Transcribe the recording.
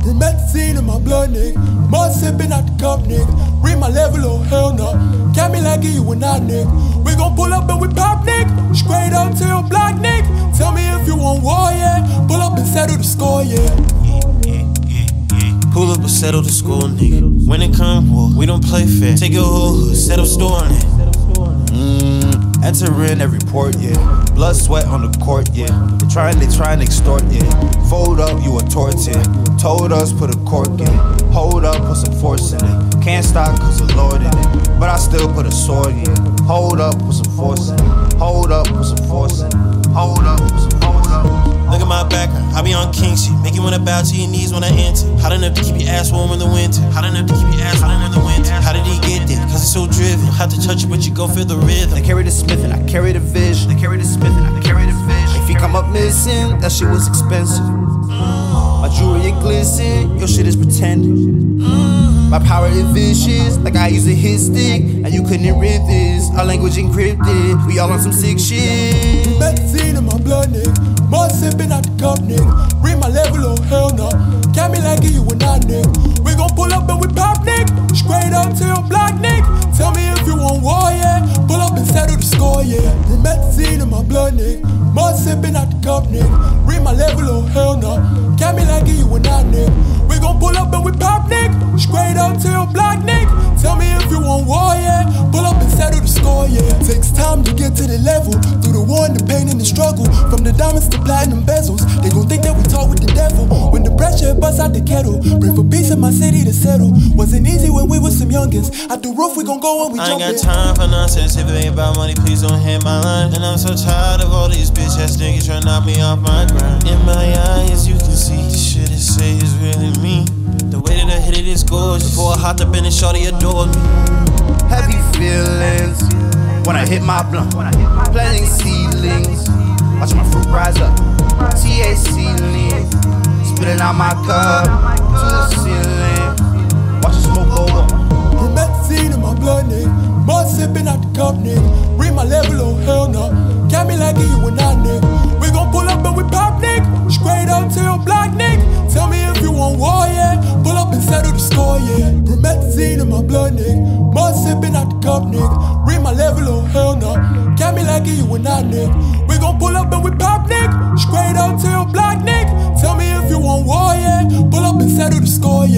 Promethazine in my blood, nigga. Mud sipping out the cup, nigga. Read my level, oh hell no. Got me like you and I, nigga. We gon' pull up and we pop, nigga. Straight up to your block, nigga. Tell me if you want war, yeah. Pull up and settle the score, yeah. Pull up and settle the score, nigga. When it come war, we don't play fair. Take your whole hood, set up store on it. Enter in every port, yeah. Blood, sweat on the court, yeah. They try and extort, yeah. Fold up, you a tort, yeah. Told us, put a cork in it. Hold up, put some force in it. Can't stop cause the Lord in it. But I still put a sword in it. Hold up, put some force in it. Hold up, put some force in it. Hold up, put some force in it. Look at my background, I be on king shit. Make you wanna bow to your knees when I enter. Hot enough to keep your ass warm in the winter. Hot enough to keep your ass warm in the winter. How did he get there? Cause it's so driven. Have to touch it, but you gon' feel the rhythm. They carry the Smith and I carry the vision. They carry the Smith and I carry the vision. If you come up missing, that shit was expensive. My jewelry glisten, your shit is pretending. My power is vicious, like I use a hit stick, and you couldn't read this. Our language encrypted, we all on some sick shit. Promethazine in my blood, nigga. Mud sipping out the cup, nigga. Read my level, oh hell no. Got me like you and I, nigga. We gon' pull up and we pop, nigga. Straight up to your block, nigga. Tell me if you want war, yeah. Pull up and settle the score, yeah. Promethazine in my blood, nigga. Mud sipping out the cup, nigga. Read my level, oh hell no. Got me like you and I, nigga. We gon' pull up and we pop, nigga. Straight up to your block, nigga. Tell me if you want war, yeah. Pull up and settle the score, yeah. Takes time to get to the level. Through the war and the pain and the struggle. From the diamonds to platinum bezels. They gon' think that we talk with the devil. When the pressure busts out the kettle. Pray for peace in my city to settle. Wasn't easy when we was some youngins. At the roof we gon' go when we jump in. I ain't got time for nonsense. If it ain't about money, please don't hit my line. And I'm so tired of all these bitch ass niggas trying to knock me off my grind. In my eyes you can see the shit it say is really me. The way that I hit it is gorgeous. Before I hopped up in it, shorty adored me. Heavy feelings when I hit my blunt. Planting seedlings, watch my fruit rise up. THC lean, spitting out my cup to the ceiling. Watch the smoke go up. Promethazine in my blood, nigga. Mud sipping out the cup, nigga. Read my level, oh hell no. Got me like you and I, nigga. We gon' pull up and we pop, nigga. Straight up to your block, nigga. Tell me if you want war, yeah. Pull up and settle the score, yeah. Promethazine in my blood, nigga. Mud sipping out the cup, nigga. Read my level, oh hell no. Got me like you and I, nigga. We gon' pull up and we pop, nigga. Straight up to your block, nigga. Tell me if you want war, yeah. Pull up and settle the score, yeah.